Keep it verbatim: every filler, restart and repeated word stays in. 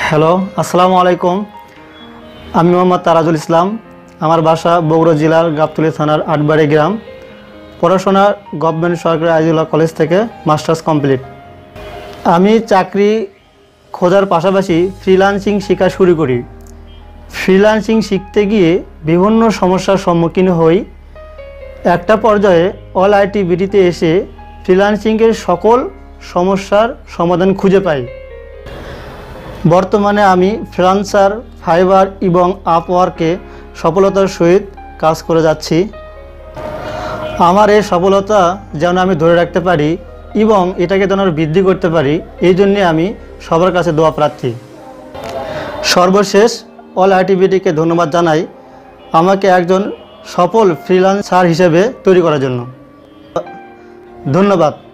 Hello, আসসালামু আলাইকুম। আমি মোহাম্মদ তারাজুল ইসলাম। আমার বাসা বগুড়া জেলার গাবতলী থানার আটবাড়ি গ্রাম। পড়াশোনা গভর্নমেন্ট সরকারি আজিউল্লাহ কলেজ থেকে মাস্টার্স কমপ্লিট। আমি চাকরি খোঁজার পাশাপাশি ফ্রিল্যান্সিং শেখা শুরু করি। ফ্রিল্যান্সিং শিখতে গিয়ে বিভিন্ন সমস্যার সম্মুখীন হই। একটা পর্যায়ে অল আইটি বিডিতে এসে ফ্রিল্যান্সিংয়ের সকল সমস্যার সমাধান খুঁজে পাই। বর্তমানে আমি ফ্রিল্যান্সার, ফাইবার এবং আপওয়ার্কে সফলতার সহিত কাজ করে যাচ্ছি। আমার এই সফলতা যেন আমি ধরে রাখতে পারি এবং এটাকে যেন বৃদ্ধি করতে পারি, এই জন্যে আমি সবার কাছে দোয়া প্রার্থী। সর্বশেষ অল আইটিবিডিকে ধন্যবাদ জানাই আমাকে একজন সফল ফ্রিল্যান্সার হিসেবে তৈরি করার জন্য। ধন্যবাদ।